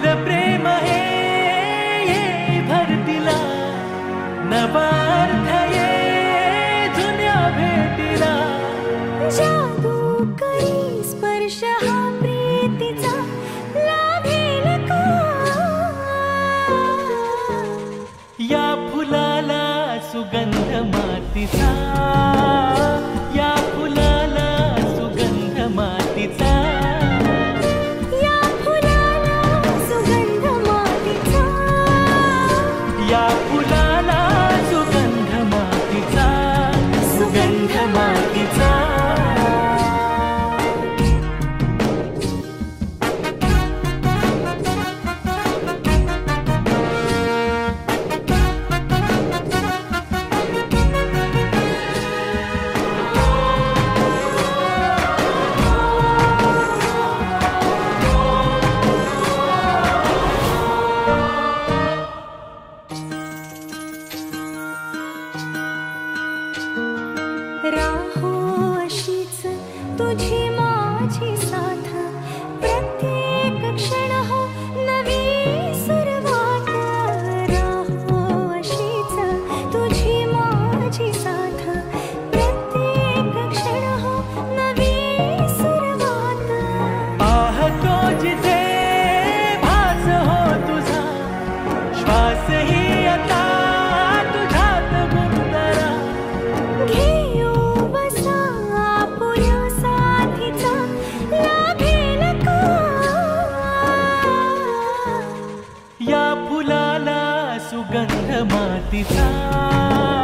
आपलं प्रेम हे ये भरतीला नवा अर्थ ये जुन्या भेटीला जादू करी स्पर्श हा प्रीतीचा लाभेल का या फुलाला सुगंध मातीचा या फुलाला सुगंध मातीचा या फुलाला सुगंध मातीचा या फुलाला सुगंध मातीचा सुगंध मातीचा राहो अशीच तुझी माझी साथ प्रत्येक क्षण हो नवी सुरुवात राहो अशीच तुझी माझी साथ प्रत्येक क्षण हो नवी सुरुवात पाहतो जिथे भास हो तुझा श्वास ही आता तुझ्यात गुंतरा घेऊ बसा आपुल्या साथीचा लाभेल का या फुलाला सुगंध मातीचा